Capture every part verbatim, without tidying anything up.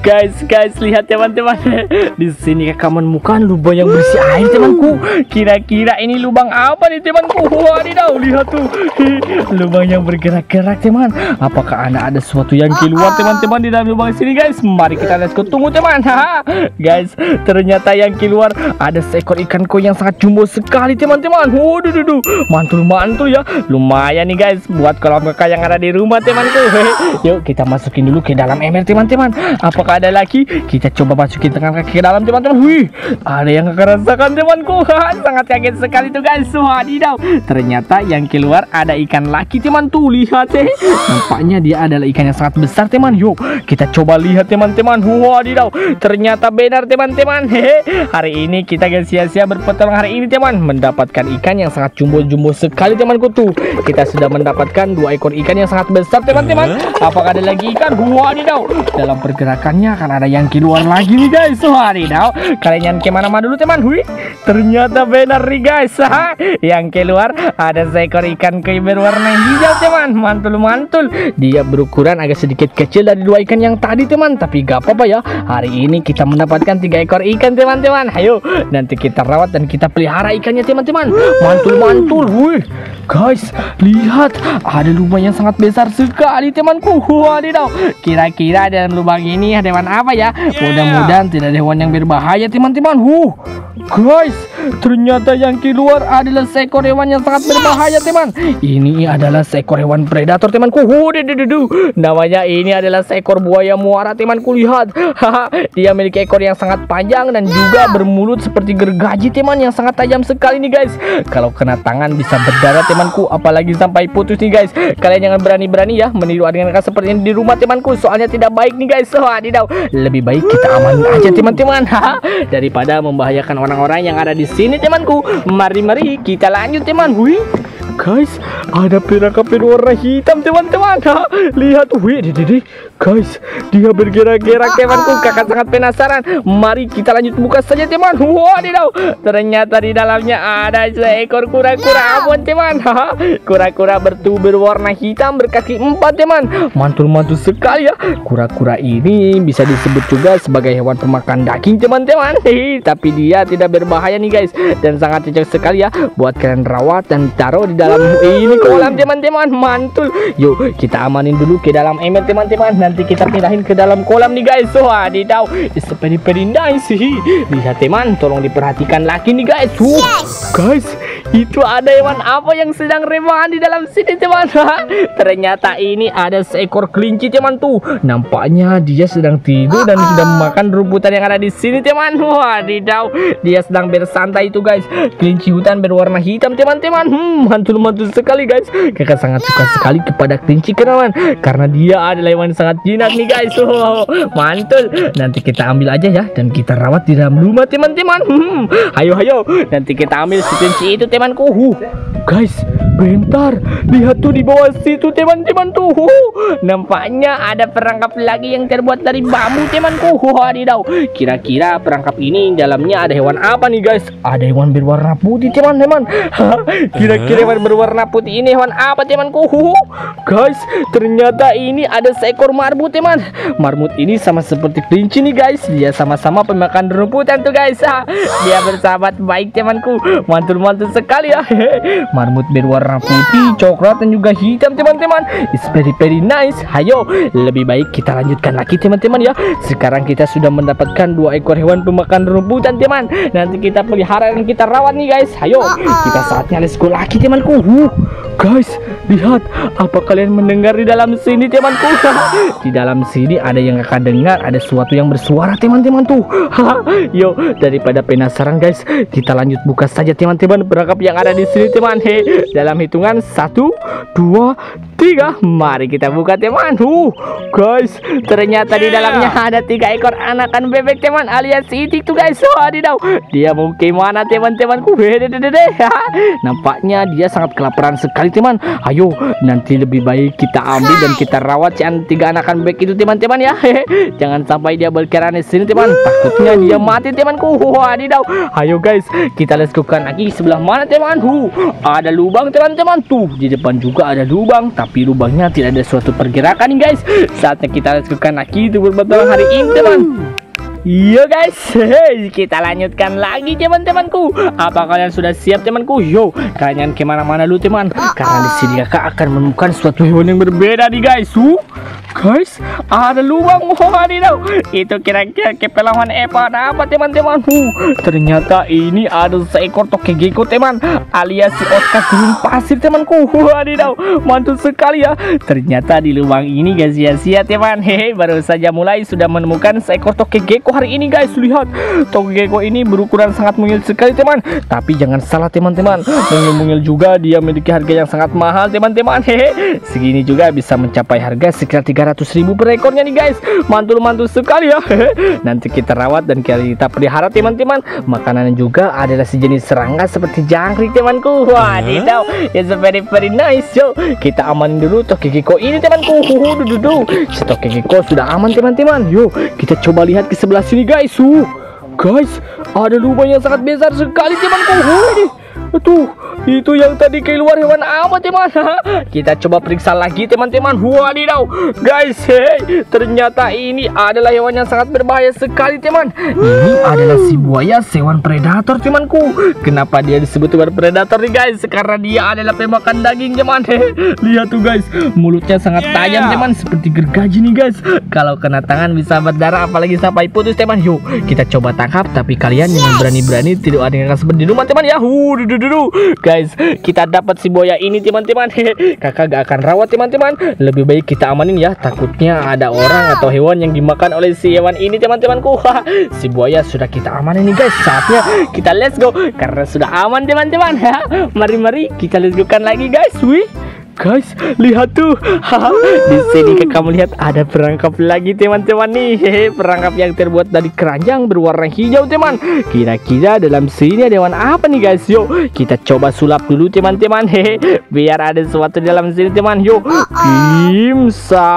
Guys, guys, lihat teman-teman. Di sini kakak menemukan lubang yang berisi air temanku. Kira-kira ini lubang apa nih temanku? Wadidaw, lihat tuh. Lubang yang bergerak-gerak teman. Apakah ada ada sesuatu yang keluar teman-teman di dalam lubang sini guys? Mari kita let's go tunggu teman. Guys, ternyata yang keluar ada seekor ikan koi yang sangat jumbo sekali teman-teman. Waduh, duh, mantul-mantul ya. Lumayan nih guys buat kolam kakak yang ada di rumah temanku. Yuk kita masukin dulu ke dalam ember teman-teman. Apakah ada lagi? Kita coba masukin tangan kaki ke dalam teman-teman. Wih, ada yang kakak rasakan temanku. Sangat kaget sekali tuh guys. Wadidaw, ternyata yang keluar ada ikan laki teman tuh. Lihat eh, nampaknya dia adalah ikan yang sangat besar teman. Yuk kita coba lihat teman-teman. Wadidaw, ternyata benar teman-teman. Hehe, hari ini kita gak sia-sia berpetualang hari ini teman, mendapatkan ikan yang sangat jumbo-jumbo sekali temanku tuh. Kita sudah mendapatkan dua ekor ikan yang sangat besar teman-teman. Apakah ada lagi ikan? Wadidaw, dalam pergerakannya akan ada yang keluar lagi nih guys. Wadidaw, kalian jangan kemana-mana dulu teman. Wih, ternyata benar nih guys. Yang keluar ada seekor ikan koi berwarna hijau teman. Mantul-mantul, dia berukuran agak sedikit kecil dari dua ikan yang tadi teman, tapi gak apa-apa ya. Hari ini kita mendapatkan tiga ekor ikan teman-teman. Ayo nanti kita rawat dan kita pelihara ikannya teman-teman. Mantul-mantul. Wih guys, lihat ada lubang yang sangat besar sekali temanku. Wadidaw, kira-kira dalam lubang ini ada hewan apa ya? Mudah-mudahan tidak ada hewan yang berbahaya teman-teman. Huh, guys, ternyata yang keluar adalah seekor hewan yang sangat berbahaya teman. Ini adalah seekor hewan predator temanku. Huh, namanya ini adalah seekor buaya muara temanku. Lihat, dia memiliki ekor yang sangat panjang dan juga bermulut seperti gergaji teman yang sangat tajam sekali nih guys. Kalau kena tangan bisa berdarah temanku, apalagi sampai putus nih guys. Kalian jangan berani-berani ya meniru adegan seperti ini di rumah temanku, soalnya tidak baik nih guys. Wadidaw, lebih baik kita amanin aja teman-teman daripada membahayakan orang-orang yang ada di sini temanku. Mari-mari kita lanjut teman. Wih guys, ada perangkap berwarna hitam teman-teman. Lihat, wih, dede, guys, dia bergerak-gerak temanku. Kakak sangat penasaran. Mari kita lanjut buka saja teman. Wadidaw, ternyata di dalamnya ada seekor kura-kura abon teman. Kura-kura bertubuh berwarna hitam berkaki empat teman. Mantul-mantul sekali ya. Kura-kura ini bisa disebut juga sebagai hewan pemakan daging teman-teman. Tapi dia tidak berbahaya nih guys, dan sangat cocok sekali ya buat kalian rawat dan taruh di dalam ini kolam teman-teman. Mantul. Yuk kita amanin dulu ke dalam ember teman-teman, nanti kita pindahin ke dalam kolam nih guys. Wadidaw, it's very very nice. Lihat teman, tolong diperhatikan lagi nih guys. Huh, guys, itu ada hewan apa yang sedang rebahan di dalam sini teman? Ternyata ini ada seekor kelinci teman tuh. Nampaknya dia sedang tidur dan sudah memakan rumputan yang ada di sini teman. Wadidaw, dia sedang bersantai itu guys. Kelinci hutan berwarna hitam teman-teman. Hmm, mantul-mantul sekali guys. Kakak sangat suka sekali kepada kelinci kenalan, karena dia adalah hewan yang sangat jinak nih guys. Oh, mantul. Nanti kita ambil aja ya dan kita rawat di dalam rumah teman-teman. Hmm, ayo ayo nanti kita ambil si kelinci itu temanku. Huh, guys, bentar, lihat tuh di bawah situ teman-teman tuh. Huh, nampaknya ada perangkap lagi yang terbuat dari bambu temanku. Wadidaw, kira-kira perangkap ini dalamnya ada hewan apa nih guys? Ada hewan berwarna putih teman-teman. Kira-kira hewan berwarna putih ini hewan apa temanku? Huh, guys, ternyata ini ada seekor marmut teman. Marmut ini sama seperti kelinci nih guys. Dia sama-sama pemakan rumputan tuh guys. Dia bersahabat baik temanku. Mantul-mantul sekali ya. Marmut berwarna putih, coklat dan juga hitam teman-teman. It's very very nice. Ayo, lebih baik kita lanjutkan lagi teman-teman ya. Sekarang kita sudah mendapatkan dua ekor hewan pemakan rumputan teman. Nanti kita pelihara dan kita rawat nih guys. Ayo, kita saatnya let's go lagi temanku. Huh, guys, lihat, apa kalian mendengar di dalam sini temanku? Di dalam sini ada yang akan dengar, ada sesuatu yang bersuara teman-teman tuh. Yuk, daripada penasaran guys, kita lanjut buka saja teman-teman perangkap yang ada di sini teman. He, dalam hitungan satu, dua, tiga, mari kita buka teman. Huh, guys, ternyata di dalamnya ada tiga ekor anakan bebek teman, alias itik tuh guys. Wadidaw, dia mau kemana teman-temanku? Nampaknya dia sangat kelaparan sekali teman. Ayo, nanti lebih baik kita ambil dan kita rawat si tiga anakan bebek itu teman-teman ya. Jangan sampai dia berkeliaran di sini teman, takutnya dia mati temanku. Wadidaw, ayo guys, kita let's go kan lagi sebelah mana teman? Huh, ada lubang teman. teman. Tuh di depan juga ada lubang, tapi lubangnya tidak ada suatu pergerakan nih guys. Saatnya kita lakukan lagi itu berbatalan hari ini teman. Iya guys, kita lanjutkan lagi teman-temanku. Apa kalian sudah siap temanku? Yo, kalian kemana-mana dulu teman, karena di sini kakak akan menemukan suatu hewan yang berbeda nih guys. Uh, guys, ada lubang. Wah, wadidaw, itu kira-kira kepelawan Evan apa teman-teman? Uh, ternyata ini ada seekor tokegeko teman, alias si Oscar gurun pasir temanku. Wadidaw, mantul sekali ya. Ternyata di lubang ini gak sia-sia teman. Hehe, baru saja mulai sudah menemukan seekor tokegeko hari ini guys. Lihat, tokegeko ini berukuran sangat mungil sekali teman. Tapi jangan salah teman-teman, mungil-mungil juga dia memiliki harga yang sangat mahal teman-teman. Hehe, segini juga bisa mencapai harga sekitar tiga ratus ribu per ekornya nih guys. Mantul-mantul sekali ya. Hehe, nanti kita rawat dan kita pelihara teman-teman. Makanannya juga adalah sejenis serangga seperti jangkrik temanku. Wah, wadidaw, it's very very nice. Yo, kita amanin dulu tokegeko ini temanku. Dududu, si tokegeko sudah aman teman-teman. Yuk, kita coba lihat ke sebelah sini guys. Uh, guys, ada lubang yang sangat besar sekali temanku. Wih, tuh, itu yang tadi keluar hewan apa teman? Kita coba periksa lagi teman-teman. Wadidaw, guys, hey, ternyata ini adalah hewan yang sangat berbahaya sekali teman. Ini adalah si buaya, hewan predator temanku. Kenapa dia disebut hewan predator nih guys? Karena dia adalah pemakan daging teman. Lihat tuh guys, mulutnya sangat tajam teman, seperti gergaji nih guys. Kalau kena tangan bisa berdarah, apalagi sampai putus teman. Yuk, kita coba tangkap. Tapi kalian jangan berani-berani, tidak ada yang akan seperti di rumah teman ya. Huh, dulu guys, kita dapat si buaya ini teman-teman. Kakak gak akan rawat teman-teman, lebih baik kita amanin ya, takutnya ada orang atau hewan yang dimakan oleh si hewan ini teman-temanku. Si buaya sudah kita amanin nih guys. Saatnya kita let's go, karena sudah aman teman-teman. Mari-mari kita let's go kan lagi guys. Wih, guys, lihat tuh. Di sini kamu lihat ada perangkap lagi teman-teman nih. Hehe, perangkap yang terbuat dari keranjang berwarna hijau teman. Kira-kira dalam sini ada hewan apa nih guys? Yuk, kita coba sulap dulu teman-teman. Hehe, biar ada sesuatu di dalam sini teman. Yuk, bim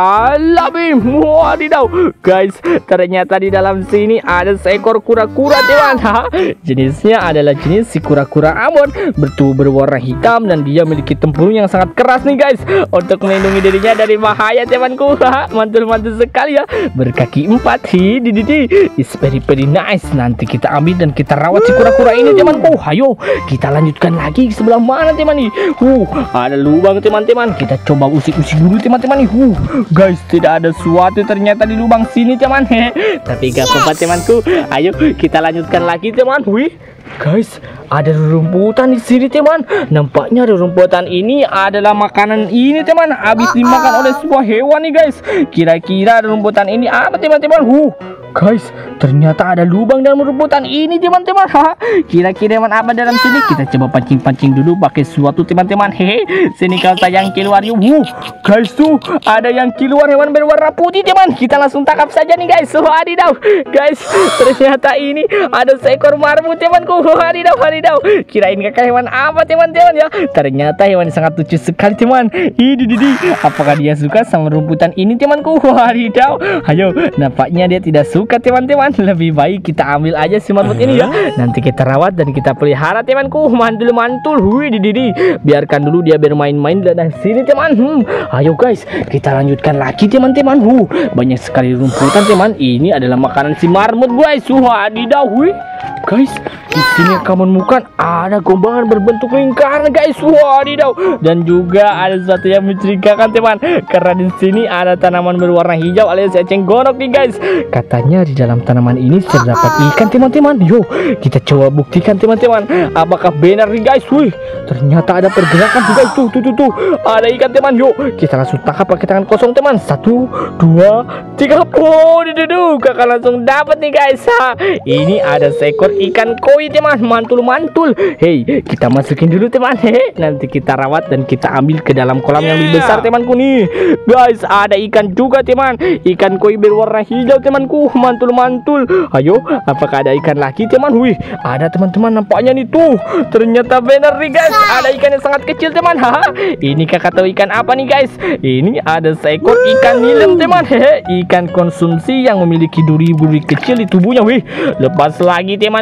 salabim. Wadidaw, guys, ternyata di dalam sini ada seekor kura-kura teman. Jenisnya adalah jenis si kura-kura Ambon, bertubuh berwarna hitam dan dia memiliki tempurung yang sangat keras nih guys, untuk melindungi dirinya dari bahaya temanku. Mantul-mantul sekali ya, berkaki empat. Hidididi, it's very very nice. Nanti kita ambil dan kita rawat si kura-kura ini temanku. Ayo kita lanjutkan lagi. Sebelah mana teman nih? Uh, ada lubang teman-teman, kita coba usik-usik dulu teman-teman nih. Uh, guys, tidak ada sesuatu ternyata di lubang sini teman. Tapi gak apa-apa temanku, ayo kita lanjutkan lagi teman. Wih, guys, ada rerumputan di sini teman. Nampaknya rerumputan ini adalah makanan ini teman, habis dimakan oleh sebuah hewan nih guys. Kira-kira rerumputan ini apa teman-teman? Uh, guys, ternyata ada lubang dalam rerumputan ini teman-teman. Kira-kira hewan apa dalam sini? Kita coba pancing-pancing dulu pakai suatu teman-teman. Hehe, sini kalau saya yang keluar yuk. Uh, guys, tuh ada yang keluar hewan berwarna putih teman. Kita langsung tangkap saja nih guys. Wadidaw, guys, ternyata ini ada seekor marmut temanku. Wadidaw, wadidaw, kirain kakak hewan apa teman-teman ya? Ternyata hewan sangat lucu sekali teman. Hidididi, apakah dia suka sama rumputan ini temanku? Wadidaw, ayo, nampaknya dia tidak suka teman-teman. Lebih baik kita ambil aja si marmut ini ya, nanti kita rawat dan kita pelihara temanku. Mantul-mantul. Hidididi, biarkan dulu dia bermain-main dan sini teman. Hmm, ayo guys, kita lanjutkan lagi teman-teman. Uh, banyak sekali rumputan teman. Ini adalah makanan si marmut guys. Wadidaw, wih, guys, di sini kamu menemukan ada gombangan berbentuk lingkaran guys. Wadidaw, dan juga ada sesuatu yang mencurigakan teman, karena di sini ada tanaman berwarna hijau alias eceng gondok nih guys. Katanya di dalam tanaman ini terdapat ikan teman-teman. Yuk, kita coba buktikan teman-teman, apakah benar nih guys. Wih, ternyata ada pergerakan tuh guys. Tuh, tuh, tuh, tuh, ada ikan teman. Yuk, kita langsung tangkap pakai tangan kosong teman. Satu, dua, tiga. Oh, dududu, kakak langsung dapat nih guys. Ha, ini ada seekor ikan koi teman. Mantul-mantul. Hei, kita masukin dulu teman. Hehe, nanti kita rawat dan kita ambil ke dalam kolam yang lebih besar temanku nih. Guys, ada ikan juga teman, ikan koi berwarna hijau temanku. Mantul-mantul. Ayo, apakah ada ikan lagi teman? Wih, ada teman-teman, nampaknya nih tuh. Ternyata benar nih guys, ada ikan yang sangat kecil teman. Haha, ini kakak tahu ikan apa nih guys? Ini ada seekor ikan nilem teman. Hehe, ikan konsumsi yang memiliki duri-duri kecil di tubuhnya. Wih, lepas lagi teman.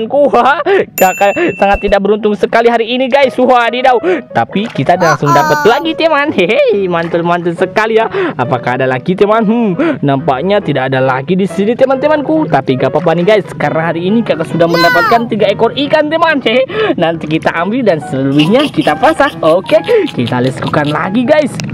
temanku. Wah, kakak sangat tidak beruntung sekali hari ini guys. Wadidaw. Tapi kita langsung dapat lagi teman. Hehe, mantul-mantul sekali ya. Apakah ada lagi teman? Hmm, nampaknya tidak ada lagi di sini teman-temanku. Tapi gak apa-apa nih guys, karena hari ini kakak sudah mendapatkan tiga ekor ikan teman. Hehe, nanti kita ambil dan selebihnya kita pasang. Oke, kita let's go lagi guys.